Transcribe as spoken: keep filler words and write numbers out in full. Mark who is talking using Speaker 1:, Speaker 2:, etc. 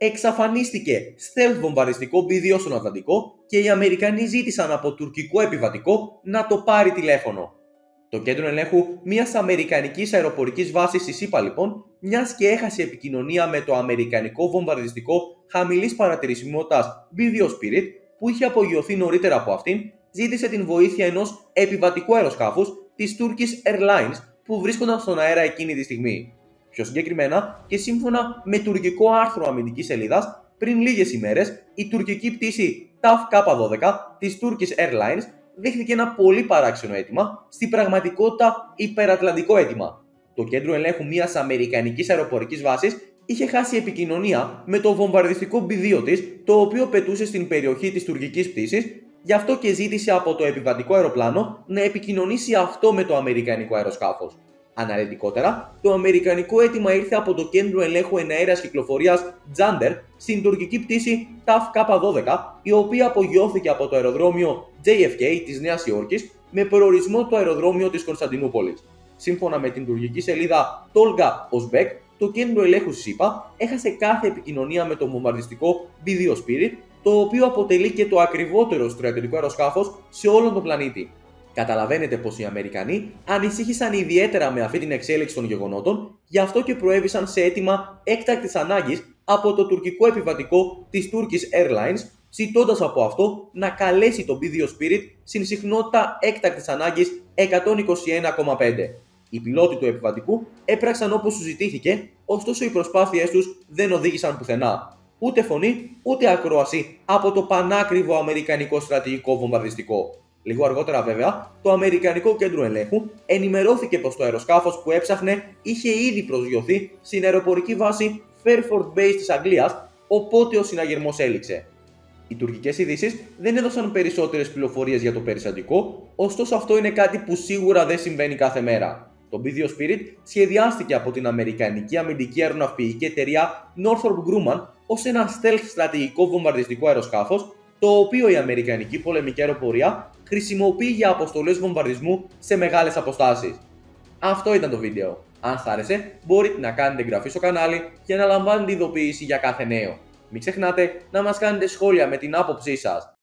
Speaker 1: εξαφανίστηκε stealth βομβαρδιστικό μπι δύο στον Ατλαντικό και οι Αμερικανοί ζήτησαν από τουρκικό επιβατικό να το πάρει τηλέφωνο. Το κέντρο ελέγχου μιας αμερικανικής αεροπορικής βάσης στη ΣΥΠΑ, λοιπόν, μιας και έχασε επικοινωνία με το αμερικανικό βομβαρδιστικό χαμηλής παρατηρησιμότητας μπι δύο Spirit, που είχε απογειωθεί νωρίτερα από αυτήν, ζήτησε την βοήθεια ενός επιβατικού αεροσκάφους της Turkish Airlines που βρίσκονταν στον αέρα εκείνη τη στιγμή. Πιο συγκεκριμένα, και σύμφωνα με τουρκικό άρθρο αμυντικής σελίδας, πριν λίγες ημέρες η τουρκική πτήση ταφ κέι δώδεκα της Turkish Airlines δέχτηκε ένα πολύ παράξενο αίτημα, στην πραγματικότητα υπερατλαντικό αίτημα. Το κέντρο ελέγχου μιας αμερικανικής αεροπορικής βάσης είχε χάσει επικοινωνία με το βομβαρδιστικό μπι δύο της, το οποίο πετούσε στην περιοχή της τουρκικής πτήσης, γι' αυτό και ζήτησε από το επιβατικό αεροπλάνο να επικοινωνήσει αυτό με το αμερικανικό αεροσκάφος. Αναλυτικότερα, το αμερικανικό αίτημα ήρθε από το κέντρο ελέγχου εναέρειας κυκλοφορίας Τζάντερ στην τουρκική πτήση ταφ κέι δώδεκα, η οποία απογειώθηκε από το αεροδρόμιο τζέι εφ κέι της Νέας Υόρκης με προορισμό το αεροδρόμιο της Κωνσταντινούπολης. Σύμφωνα με την τουρκική σελίδα Tolga Ozbek, το κέντρο ελέγχου στη ΣΥΠΑ έχασε κάθε επικοινωνία με το βομβαρδιστικό μπι δύο Spirit, το οποίο αποτελεί και το ακριβότερο στρατιωτικό αεροσκάφος σε όλον τον πλανήτη. Καταλαβαίνετε πως οι Αμερικανοί ανησύχησαν ιδιαίτερα με αυτή την εξέλιξη των γεγονότων, γι' αυτό και προέβησαν σε αίτημα έκτακτης ανάγκης από το τουρκικό επιβατικό της Turkish Airlines, ζητώντας από αυτό να καλέσει το μπι δύο Spirit στην συχνότητα έκτακτης ανάγκης εκατόν είκοσι ένα κόμμα πέντε. Οι πιλότοι του επιβατικού έπραξαν όπως τους ζητήθηκε, ωστόσο οι προσπάθειές τους δεν οδήγησαν πουθενά. Ούτε φωνή, ούτε ακρόαση από το πανάκριβο αμερικανικό στρατηγικό βομβαρδιστικό. Λίγο αργότερα, βέβαια, το Αμερικανικό Κέντρο Ελέγχου ενημερώθηκε πως το αεροσκάφος που έψαχνε είχε ήδη προσγειωθεί στην αεροπορική βάση Fairford Base της Αγγλίας, οπότε ο συναγερμός έληξε. Οι τουρκικές ειδήσεις δεν έδωσαν περισσότερες πληροφορίες για το περιστατικό, ωστόσο αυτό είναι κάτι που σίγουρα δεν συμβαίνει κάθε μέρα. Το μπι δύο Spirit σχεδιάστηκε από την αμερικανική αμυντική αεροναυπηγική εταιρεία Northrop Grumman ως ένα stealth στρατηγικό βομβαρδιστικό αεροσκάφος, το οποίο η αμερικανική πολεμική αεροπορία χρησιμοποιεί για αποστολές βομβαρδισμού σε μεγάλες αποστάσεις. Αυτό ήταν το βίντεο. Αν σας άρεσε, μπορείτε να κάνετε εγγραφή στο κανάλι για να λαμβάνετε ειδοποίηση για κάθε νέο. Μην ξεχνάτε να μας κάνετε σχόλια με την άποψή σας.